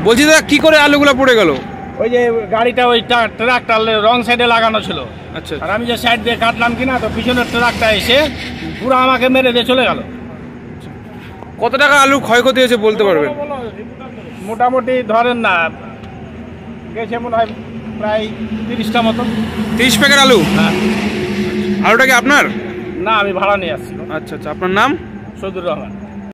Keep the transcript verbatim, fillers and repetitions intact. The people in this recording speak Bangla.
বলছি দাদা কি করে আলুগুলো পড়ে গেল? ওই যে গাড়িটা ওই ট্রাকটা রং সাইডে লাগানো ছিল। আচ্ছা। আর আমি যে সাইড দিয়ে কাটলাম কিনা, তো পিছনের ট্রাকটা এসে পুরো আমাকে মেরে দিয়ে চলে গেল। কত টাকা আলু ক্ষয়ক্ষতি হয়েছে বলতে পারবেন? মোটামুটি ধরেন না, গেছে মনে হয় প্রায় তিরিশটা মতো। তিরিশ প্যাকেট আলু? হ্যাঁ। আলুটা কি আপনার? না, আমি ভাড়া নিয়ে আসছি। আচ্ছা আচ্ছা, আপনার নাম? সৈদুর রহমান।